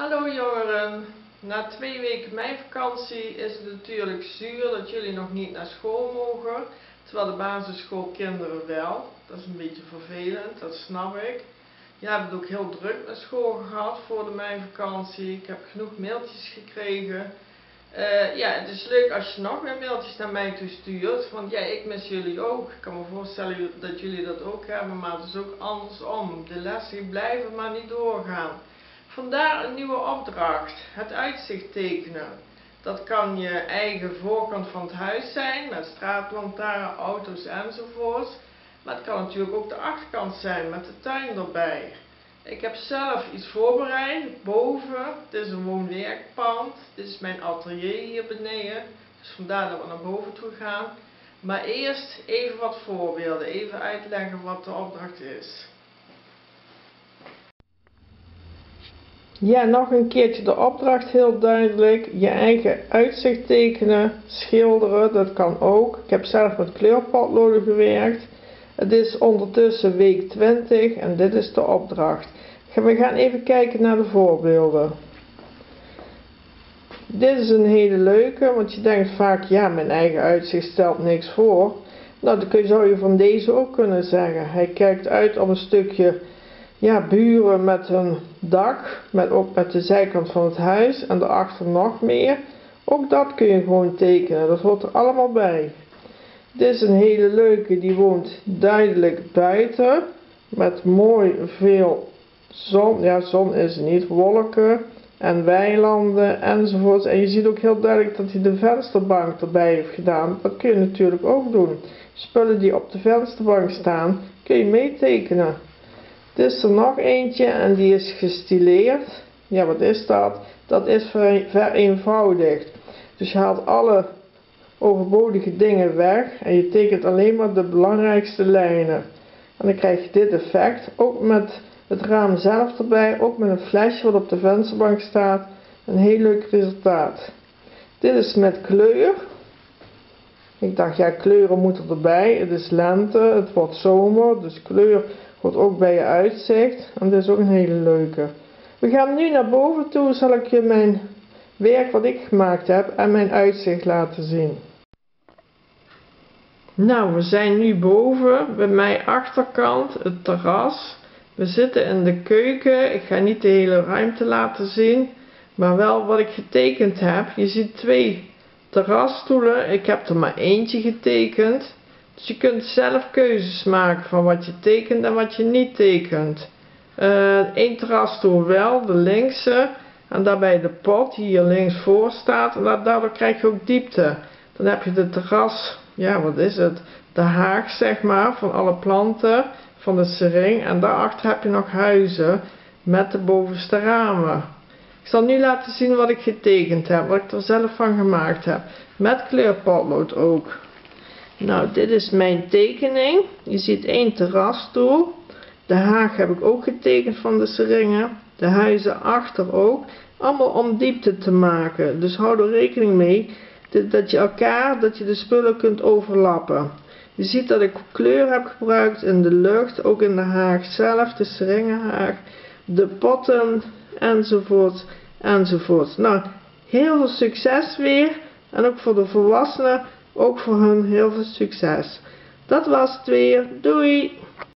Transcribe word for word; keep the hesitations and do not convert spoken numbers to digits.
Hallo jongeren, na twee weken meivakantie is het natuurlijk zuur dat jullie nog niet naar school mogen, terwijl de basisschoolkinderen wel. Dat is een beetje vervelend, dat snap ik. Je hebt het ook heel druk met school gehad voor de meivakantie. Ik heb genoeg mailtjes gekregen. Uh, ja, het is leuk als je nog meer mailtjes naar mij toe stuurt, want ja, ik mis jullie ook. Ik kan me voorstellen dat jullie dat ook hebben, maar het is ook andersom. De lessen blijven maar niet doorgaan. Vandaar een nieuwe opdracht, het uitzicht tekenen. Dat kan je eigen voorkant van het huis zijn, met straatlantaarn, auto's enzovoorts. Maar het kan natuurlijk ook de achterkant zijn, met de tuin erbij. Ik heb zelf iets voorbereid, boven. Dit is een woon-werkpand. Dit is mijn atelier hier beneden. Dus vandaar dat we naar boven toe gaan. Maar eerst even wat voorbeelden, even uitleggen wat de opdracht is. Ja, nog een keertje de opdracht heel duidelijk. Je eigen uitzicht tekenen, schilderen, dat kan ook. Ik heb zelf met kleurpotloden gewerkt. Het is ondertussen week twintig en dit is de opdracht. We gaan even kijken naar de voorbeelden. Dit is een hele leuke, want je denkt vaak, ja, mijn eigen uitzicht stelt niks voor. Nou, dan zou je van deze ook kunnen zeggen. Hij kijkt uit op een stukje, ja, buren met hun dak, met, ook met de zijkant van het huis en daarachter nog meer. Ook dat kun je gewoon tekenen, dat hoort er allemaal bij. Dit is een hele leuke, die woont duidelijk buiten, met mooi veel zon, ja, zon is het niet, wolken en weilanden enzovoort. En je ziet ook heel duidelijk dat hij de vensterbank erbij heeft gedaan. Dat kun je natuurlijk ook doen. Spullen die op de vensterbank staan, kun je meetekenen. Dit is er nog eentje en die is gestileerd. Ja, wat is dat? Dat is vereenvoudigd. Dus je haalt alle overbodige dingen weg en je tekent alleen maar de belangrijkste lijnen. En dan krijg je dit effect, ook met het raam zelf erbij, ook met een flesje wat op de vensterbank staat. Een heel leuk resultaat. Dit is met kleur. Ik dacht, ja, kleuren moeten erbij. Het is lente, het wordt zomer, dus kleur hoort ook bij je uitzicht. En dit is ook een hele leuke. We gaan nu naar boven toe, zal ik je mijn werk wat ik gemaakt heb en mijn uitzicht laten zien. Nou, we zijn nu boven, bij mijn achterkant, het terras. We zitten in de keuken. Ik ga niet de hele ruimte laten zien, maar wel wat ik getekend heb. Je ziet twee terrasstoelen. Ik heb er maar eentje getekend. Dus je kunt zelf keuzes maken van wat je tekent en wat je niet tekent. Eén uh, terrasstoel wel, de linkse. En daarbij de pot die hier links voor staat. En daardoor krijg je ook diepte. Dan heb je de terras, ja, wat is het? De haag, zeg maar, van alle planten van de sering. En daarachter heb je nog huizen met de bovenste ramen. Ik zal nu laten zien wat ik getekend heb, wat ik er zelf van gemaakt heb. Met kleurpotlood ook. Nou, dit is mijn tekening. Je ziet één terrasstoel. De haag heb ik ook getekend van de seringen. De huizen achter ook. Allemaal om diepte te maken. Dus hou er rekening mee dat je elkaar, dat je de spullen kunt overlappen. Je ziet dat ik kleur heb gebruikt in de lucht, ook in de haag zelf, de seringenhaag, de potten enzovoort enzovoort. Nou, heel veel succes weer en ook voor de volwassenen, ook voor hun heel veel succes. Dat was het weer. Doei!